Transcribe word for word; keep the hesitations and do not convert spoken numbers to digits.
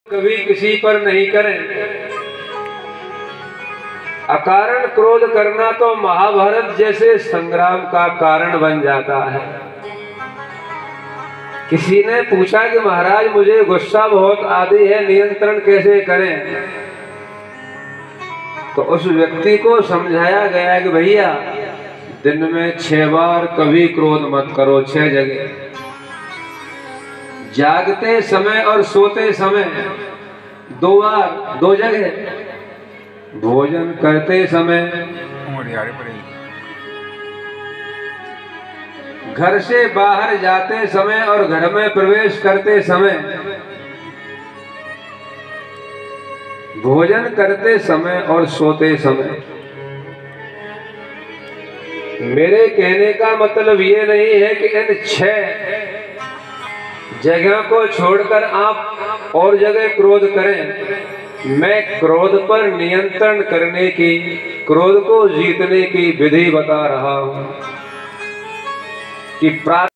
कभी किसी पर नहीं करें। अकारण क्रोध करना तो महाभारत जैसे संग्राम का कारण बन जाता है। किसी ने पूछा कि महाराज मुझे गुस्सा बहुत आती है, नियंत्रण कैसे करें? तो उस व्यक्ति को समझाया गया कि भैया दिन में छह बार कभी क्रोध मत करो, छह जगह, जागते समय और सोते समय दो बार, दो जगह, भोजन करते समय, घर से बाहर जाते समय और घर में प्रवेश करते समय, भोजन करते समय और सोते समय। मेरे कहने का मतलब ये नहीं है कि इन छह जगह को छोड़कर आप और जगह क्रोध करें। मैं क्रोध पर नियंत्रण करने की, क्रोध को जीतने की विधि बता रहा हूं कि